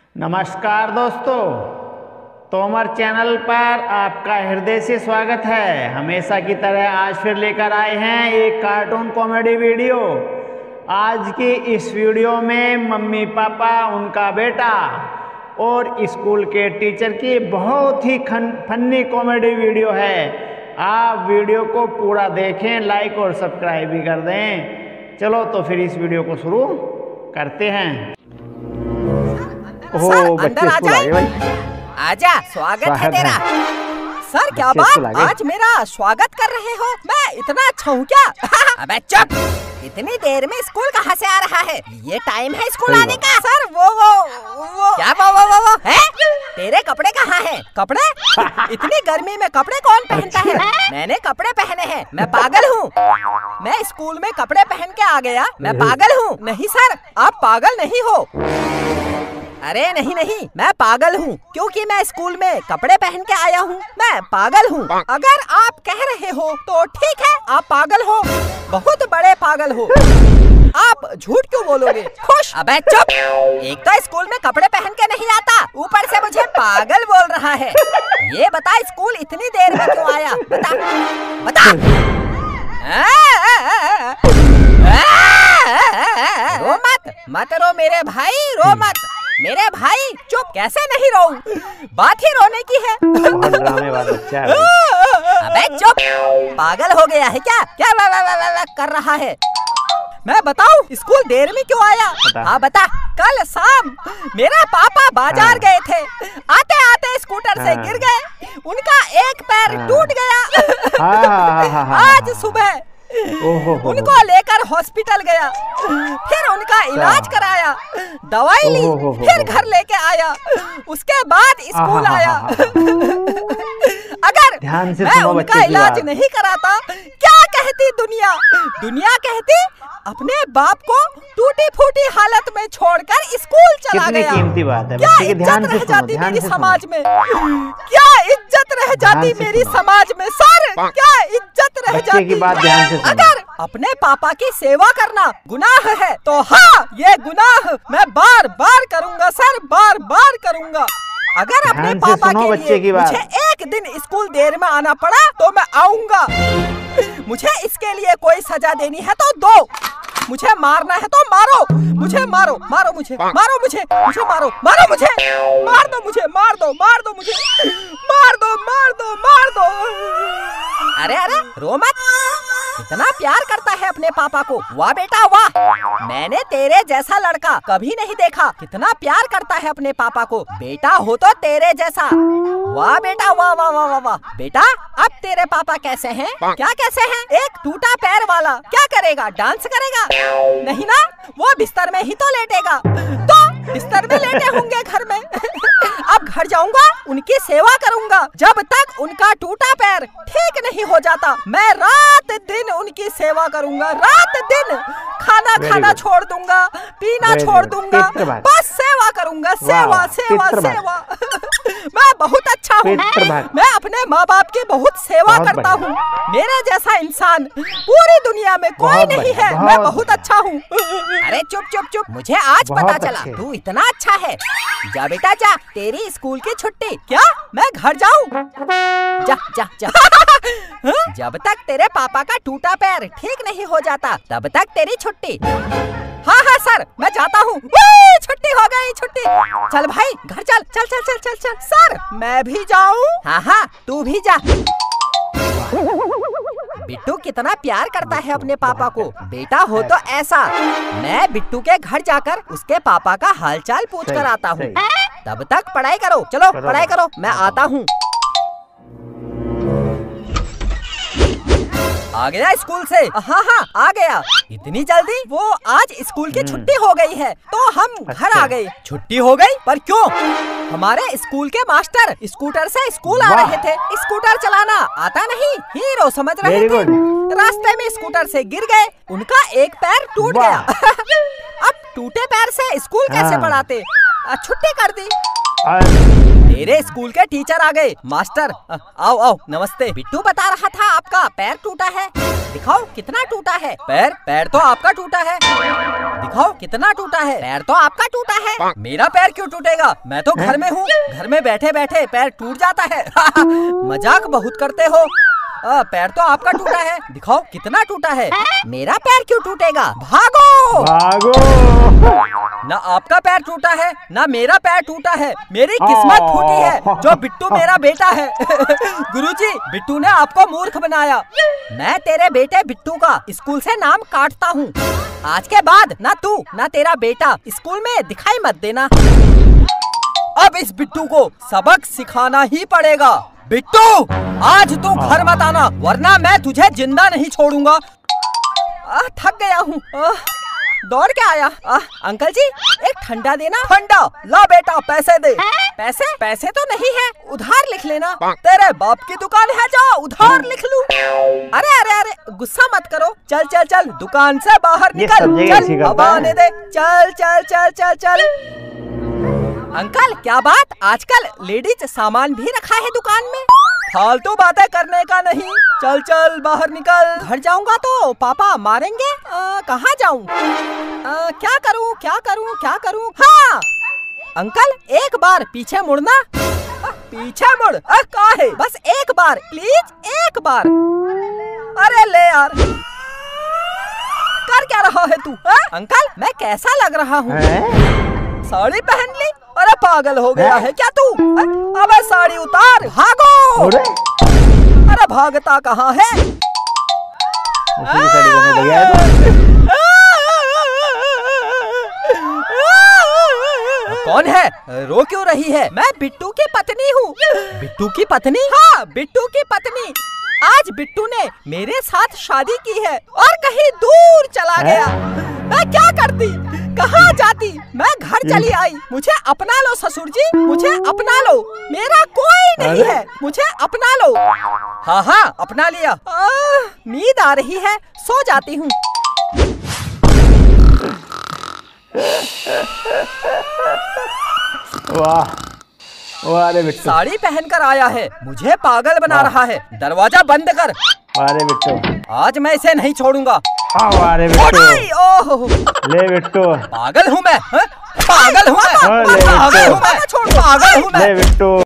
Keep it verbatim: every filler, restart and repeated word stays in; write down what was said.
नमस्कार दोस्तों, तोमर चैनल पर आपका हृदय से स्वागत है। हमेशा की तरह आज फिर लेकर आए हैं एक कार्टून कॉमेडी वीडियो। आज की इस वीडियो में मम्मी पापा, उनका बेटा और स्कूल के टीचर की बहुत ही फनी कॉमेडी वीडियो है। आप वीडियो को पूरा देखें, लाइक और सब्सक्राइब भी कर दें। चलो तो फिर इस वीडियो को शुरू करते हैं। सर, अंदर आ जाए। आजा, स्वागत है तेरा। सर क्या बात, आज मेरा स्वागत कर रहे हो? मैं इतना अच्छा हूँ क्या? अबे चुप! इतनी देर में स्कूल कहाँ से आ रहा है? ये टाइम है स्कूल आने का। सर वो वो वो क्या वो वो वो, वो है? तेरे कपड़े कहाँ हैं? कपड़े? इतनी गर्मी में कपड़े कौन पहनता है? मैंने कपड़े पहने हैं। मैं पागल हूँ? मैं स्कूल में कपड़े पहन के आ गया? मैं पागल हूँ? नहीं सर, आप पागल नहीं हो। अरे नहीं नहीं, मैं पागल हूँ क्योंकि मैं स्कूल में कपड़े पहन के आया हूँ। मैं पागल हूँ। अगर आप कह रहे हो तो ठीक है, आप पागल हो, बहुत बड़े पागल हो। आप झूठ क्यों बोलोगे? खुश? अबे चुप! एक तो स्कूल में कपड़े पहन के नहीं आता, ऊपर से मुझे पागल बोल रहा है। ये बता, स्कूल इतनी देर में क्यों आया? बता बता। रो मत मत रो मेरे भाई, रो मत मेरे भाई। चुप! कैसे नहीं रो? बात ही रोने की है। बच्चा है। अबे चुप! पागल हो गया है क्या? क्या वा वा वा वा वा कर रहा है? मैं बताऊं स्कूल देर में क्यों आया? हाँ बता। कल शाम मेरा पापा बाजार गए थे। आते आते स्कूटर से गिर गए, उनका एक पैर टूट गया। आज सुबह उनको लेकर हॉस्पिटल गया, फिर उनका इलाज कराया, दवाई ली, फिर घर लेके आया, उसके बाद स्कूल आया। अगर मैं उनका इलाज नहीं कराता, क्या कहती दुनिया? दुनिया कहती अपने बाप को टूटी फूटी हालत में छोड़कर स्कूल चला गया। क्या इज्जत रह जाती मेरी समाज में? क्या इज्जत रह जाती मेरी समाज में? सर क्या इज्जत रह जाती? अगर अपने पापा की सेवा करना गुनाह है तो हाँ, ये गुनाह मैं बार बार करूँगा सर, बार बार करूँगा। अगर अपने पापा के लिए मुझे एक दिन स्कूल देर में आना पड़ा तो मैं आऊंगा। मुझे इसके लिए कोई सजा देनी है तो दो, मुझे मारना है तो मारो, मुझे मारो मारो मुझे मारो मुझे मुझे मारो मारो मुझे मार दो मुझे मार दो मार दो मुझे मार दो मार दो मार दो। अरे अरे रो मत, इतना प्यार करता है अपने पापा को। वाह बेटा वाह, मैंने तेरे जैसा लड़का कभी नहीं देखा। कितना प्यार करता है अपने पापा को। बेटा हो तो तेरे जैसा। वाह बेटा वाह वाह वाह वाह वाह। बेटा अब तेरे पापा कैसे हैं? क्या कैसे हैं? एक टूटा पैर वाला क्या करेगा? डांस करेगा? नहीं ना, वो बिस्तर में ही तो लेटेगा। तो बिस्तर में लेटे होंगे घर में। अब घर जाऊंगा, उनकी सेवा करूंगा जब तक उनका टूटा पैर ठीक नहीं हो जाता। मैं रात दिन उनकी सेवा करूंगा, रात दिन खाना खाना छोड़ दूंगा, पीना छोड़ दूंगा, बस सेवा करूंगा, सेवा सेवा सेवा। मैं बहुत अच्छा हूँ, मैं अपने माँ बाप की बहुत सेवा करता हूँ। मेरे जैसा इंसान पूरी दुनिया में कोई नहीं है। मैं बहुत अच्छा हूँ। अरे चुप चुप चुप, मुझे आज पता चला तू इतना अच्छा है। जा बेटा जा, तेरी स्कूल की छुट्टी। क्या मैं घर जाऊँ? जा जा जा। जब तक तेरे पापा का टूटा पैर ठीक नहीं हो जाता तब तक तेरी छुट्टी। हाँ हाँ सर, मैं जाता हूँ। छुट्टी हो गई, छुट्टी। चल भाई घर चल चल चल चल चल चल। सर मैं भी जाऊँ? हाँ हाँ तू भी जा। बिट्टू कितना प्यार करता है अपने पापा को। बेटा हो तो ऐसा। मैं बिट्टू के घर जाकर उसके पापा का हालचाल पूछ कर आता हूँ। तब तक पढ़ाई करो, चलो पढ़ाई करो, मैं आता हूँ। आ गया स्कूल से? हाँ हाँ आ गया। इतनी जल्दी? वो आज स्कूल की छुट्टी हो गई है तो हम घर आ गए। छुट्टी हो गई? पर क्यों? हमारे स्कूल के मास्टर स्कूटर से स्कूल आ रहे थे। स्कूटर चलाना आता नहीं, हीरो समझ रहे थे। रास्ते में स्कूटर से गिर गए, उनका एक पैर टूट गया। अब टूटे पैर से स्कूल कैसे पढ़ाते? छुट्टी कर दी। मेरे स्कूल के टीचर आ गए। मास्टर आओ आओ नमस्ते। बिट्टू बता रहा था आपका पैर टूटा है, दिखाओ कितना टूटा है। पैर पैर तो आपका टूटा है, दिखाओ कितना टूटा है। पैर तो आपका टूटा है, मेरा पैर क्यों टूटेगा, मैं तो घर में हूँ, घर में बैठे बैठे पैर टूट जाता है। मजाक बहुत करते हो। आ, पैर तो आपका टूटा है, दिखाओ कितना टूटा है। मेरा पैर क्यों टूटेगा, भागो भागो। ना आपका पैर टूटा है ना मेरा पैर टूटा है, मेरी किस्मत फूटी है जो बिट्टू मेरा बेटा है। गुरुजी बिट्टू ने आपको मूर्ख बनाया। मैं तेरे बेटे बिट्टू का स्कूल से नाम काटता हूँ। आज के बाद ना तू ना तेरा बेटा स्कूल में दिखाई मत देना। अब इस बिट्टू को सबक सिखाना ही पड़ेगा। बिट्टू आज तू घर मत आना वरना मैं तुझे जिंदा नहीं छोड़ूंगा। आ, थक गया हूँ, दौड़ के आया। आ, अंकल जी एक ठंडा देना। ठंडा ला बेटा, पैसे दे। पैसे पैसे तो नहीं है, उधार लिख लेना। तेरे बाप की दुकान है, जाओ उधार लिख लूं। अरे अरे अरे गुस्सा मत करो, चल चल चल दुकान से बाहर निकल, चल हवा आने दे, चल चल चल चल चल। अंकल क्या बात, आजकल लेडीज सामान भी रखा है दुकान में, फालतू बातें करने का नहीं, चल चल बाहर निकल। घर जाऊंगा तो पापा मारेंगे, कहाँ जाऊं, क्या करूं क्या करूं क्या करूं। हाँ अंकल एक बार पीछे मुड़ना। आ, पीछे मुड़, कहाँ है, बस एक बार प्लीज एक बार। अरे ले यार, कर क्या रहा है तू। आ? अंकल मैं कैसा लग रहा हूँ, साड़ी पहन ली, अरे पागल हो गया है क्या तू। अबे साड़ी उतार, भागो। अरे भागता कहाँ है, कौन है, रो क्यों रही है। मैं बिट्टू की पत्नी हूँ। बिट्टू की पत्नी, हाँ बिट्टू की पत्नी। आज बिट्टू ने मेरे साथ शादी की है और कहीं दूर चला गया। मैं क्या करती, कहाँ जाती, मैं घर चली आई। मुझे अपना लो ससुर जी, मुझे अपना लो, मेरा कोई नहीं है, मुझे अपना लो। हाँ हाँ अपना लिया। नींद आ रही है, सो जाती हूँ। वाह वाह रे बिट्टू, साड़ी पहनकर आया है, मुझे पागल बना रहा है। दरवाजा बंद कर। अरे बिट्टू आज मैं इसे नहीं छोड़ूंगा। अरे बिट्टू, ओह ले बिट्टू, पागल हूँ मैं, पागल हूँ मैं, पागल हूँ मैं, पागल हूँ मैं। ले बिट्टू।